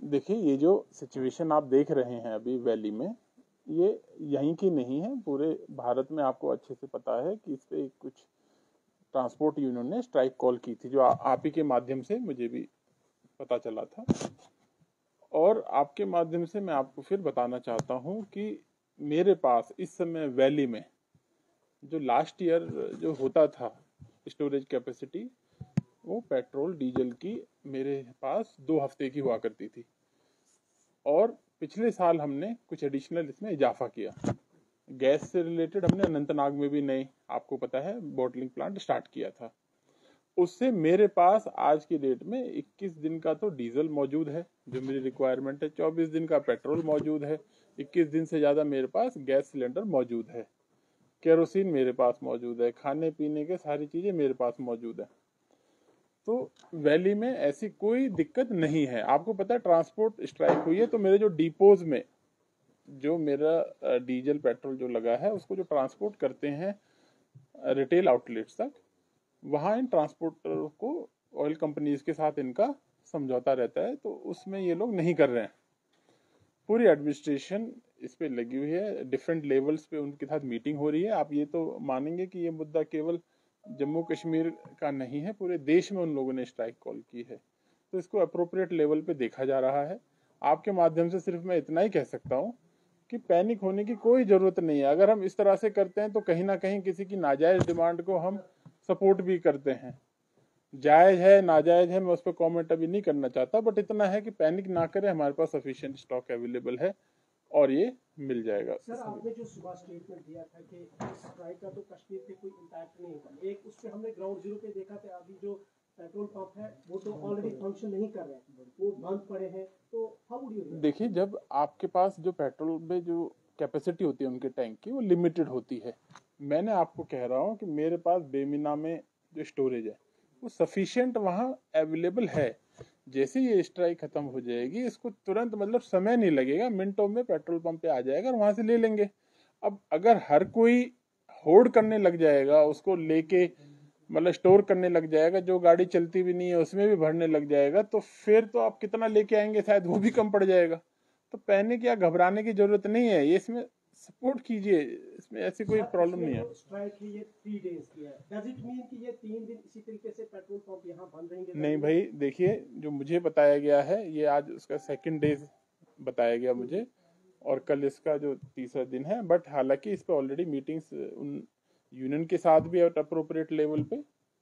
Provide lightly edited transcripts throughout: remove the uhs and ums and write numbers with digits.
देखिए, ये जो सिचुएशन आप देख रहे हैं अभी वैली में, ये यहीं की नहीं है, पूरे भारत में आपको अच्छे से पता है कि इस पे कुछ ट्रांसपोर्ट यूनियन ने स्ट्राइक कॉल की थी, जो आप ही के माध्यम से मुझे भी पता चला था। और आपके माध्यम से मैं आपको फिर बताना चाहता हूँ कि मेरे पास इस समय वैली में जो लास्ट ईयर जो होता था स्टोरेज कैपेसिटी, वो पेट्रोल डीजल की मेरे पास 2 हफ्ते की हुआ करती थी। और पिछले साल हमने कुछ एडिशनल इसमें इजाफा किया। गैस से रिलेटेड हमने अनंतनाग में भी नए, आपको पता है, बॉटलिंग प्लांट स्टार्ट किया था। उससे मेरे पास आज की डेट में 21 दिन का तो डीजल मौजूद है जो मेरी रिक्वायरमेंट है, 24 दिन का पेट्रोल मौजूद है, 21 दिन से ज़्यादा मेरे पास गैस सिलेंडर मौजूद है, केरोसिन मेरे पास मौजूद है, खाने पीने के सारी चीज़ें मेरे पास मौजूद है। तो वैली में ऐसी कोई दिक्कत नहीं है। आपको पता है ट्रांसपोर्ट स्ट्राइक हुई है तो मेरे जो डिपोज में जो मेरा डीजल पेट्रोल जो लगा है उसको जो ट्रांसपोर्ट करते हैं रिटेल आउटलेट्स तक, वहाँ इन ट्रांसपोर्टर को ऑयल कंपनीज के साथ इनका समझौता रहता है, तो उसमें ये लोग नहीं कर रहे हैं। पूरी एडमिनिस्ट्रेशन इस पे लगी हुई है, डिफरेंट लेवल्स पे उनके साथ मीटिंग हो रही है। आप ये तो मानेंगे कि ये मुद्दा केवल जम्मू कश्मीर का नहीं है, पूरे देश में उन लोगों ने स्ट्राइक कॉल की है, तो इसको अप्रोप्रिएट लेवल पे देखा जा रहा है। आपके माध्यम से सिर्फ मैं इतना ही कह सकता हूँ कि पैनिक होने की कोई जरूरत नहीं है। अगर हम इस तरह से करते हैं तो कहीं ना कहीं किसी की नाजायज डिमांड को हम सपोर्ट भी करते हैं। जायज है नाजायज है मैं उस पर कॉमेंट अभी नहीं करना चाहता, बट इतना है कि पैनिक ना करें, हमारे पास सफिशिएंट स्टॉक अवेलेबल है और ये मिल जाएगा। सर, आपने जो सुबह स्टेटमेंट दिया था कि इस स्ट्राइक का तो कश्मीर पे कोई इम्पैक्ट नहीं होगा, एक उस पर हमने ग्राउंड जीरो पे देखा था, अभी जो पेट्रोल पंप है वो तो ऑलरेडी फंक्शन नहीं कर रहे हैं, वो बंद पड़े हैं, तो हाउ वुड यू? देखिए, जब आपके पास जो पेट्रोल में जो कैपेसिटी होती है उनके टैंक की, वो लिमिटेड होती है। मैंने आपको कह रहा हूँ कि मेरे पास बेमिना में जो स्टोरेज है वो सफिशिएंट वहाँ अवेलेबल है। जैसे ये स्ट्राइक खत्म हो जाएगी, इसको तुरंत, मतलब समय नहीं लगेगा, मिनटों में पेट्रोल पंप पे आ जाएगा और वहां से ले लेंगे। अब अगर हर कोई होल्ड करने लग जाएगा, उसको लेके मतलब स्टोर करने लग जाएगा, जो गाड़ी चलती भी नहीं है उसमें भी भरने लग जाएगा, तो फिर तो आप कितना लेके आएंगे, शायद वो भी कम पड़ जाएगा। तो पैनिक या घबराने की जरूरत नहीं है, ये इसमें सपोर्ट कीजिए, इसमें ऐसी कोई प्रॉब्लम नहीं है। स्ट्राइक है ये 3 डेज की है, डज इट मीन कि ये 3 दिन इसी तरीके से पेट्रोल पंप यहाँ बंद रहेंगे? नहीं भाई, देखिए, जो मुझे बताया गया है ये आज उसका सेकंड डे बताया गया मुझे, और कल इसका जो तीसरा दिन है। बट हालांकि इस पे ऑलरेडी मीटिंग्स उन यूनियन के साथ भी और अप्रोप्रिएट लेवल पे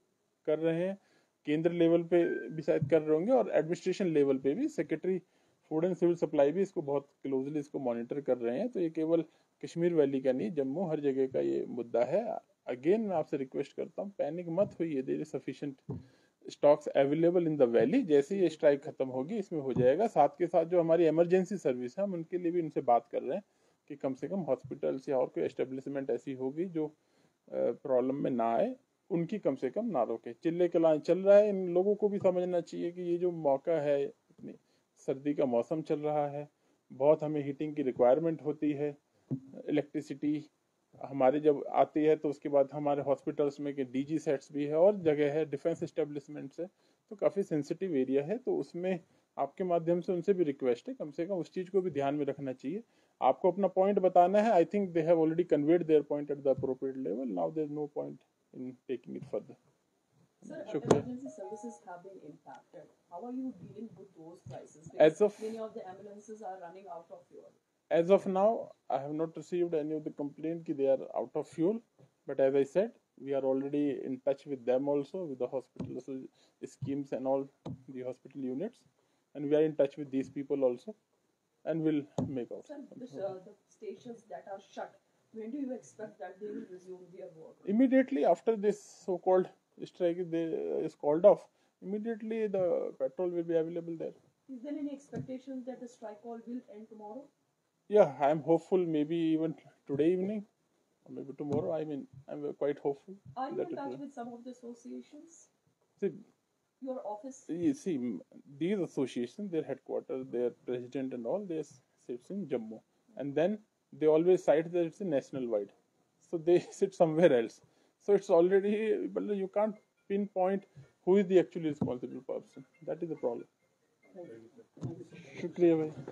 कर रहे हैं, केंद्र लेवल पे भी शायद कर रहे होंगे, और एडमिनिस्ट्रेशन लेवल पे भी secretary food and civil supply भी इसको बहुत क्लोजली इसको मॉनिटर कर रहे हैं। तो ये केवल कश्मीर वैली का नहीं, जम्मू हर जगह का ये मुद्दा है। अगेन मैं आपसे रिक्वेस्ट करता हूँ, पैनिक मत होइए, there is sufficient stocks available in the valley. जैसे ये स्ट्राइक खत्म होगी इसमें हो जाएगा। साथ के साथ जो हमारी इमरजेंसी सर्विस है हम उनके लिए भी इनसे बात कर रहे हैं कि कम से कम हॉस्पिटल्स या और कोई एस्टेब्लिशमेंट ऐसी होगी जो प्रॉब्लम में ना आए, उनकी कम से कम ना रोके। चिल्ले कलाएं चल रहा है, इन लोगों को भी समझना चाहिए कि ये जो मौका है, इतनी सर्दी का मौसम चल रहा है, बहुत हमें हीटिंग की रिक्वायरमेंट होती है। इलेक्ट्रिसिटी हमारी जब आती है तो उसके बाद हमारे हॉस्पिटल्स में कि डीजी सेट्स भी है और जगह है, डिफेंस एस्टेब्लिशमेंट्स है, तो काफ़ी सेंसिटिव एरिया है। तो उसमें आपके माध्यम से उनसे भी रिक्वेस्ट है, कम से कम उस चीज़ को भी ध्यान में रखना चाहिए। आपको अपना पॉइंट बताना है। I think they have already conveyed their point at the appropriate level, now there is no point in taking it further. Sir, Shukriya. emergency services have been impacted. How are you dealing with those crises? As Because of many of the ambulances are running out of fuel. as of now, I have not received any of the complaint that they are out of fuel. But as I said, we are already in touch with them also, with the hospital schemes and all the hospital units, and we are in touch with these people also, and we'll make out. Sir, the stations that are shut, when do you expect that they will resume their work? Immediately after this so-called strike is called off, immediately the petrol will be available there. Is there any expectation that the strike call will end tomorrow? Yeah, I am hopeful. Maybe even today evening, or maybe tomorrow. I mean, I'm quite hopeful. Are you that in it touch will. with some of the associations? See, Your office? you see, these associations, their headquarters, their president and all, they sits in Jammu, and then they always cite that it's a national wide, so they sit somewhere else. So it's already, but you can't pinpoint who is the actually responsible person. That is the problem. Thank you sir. शुक्रिया भाई।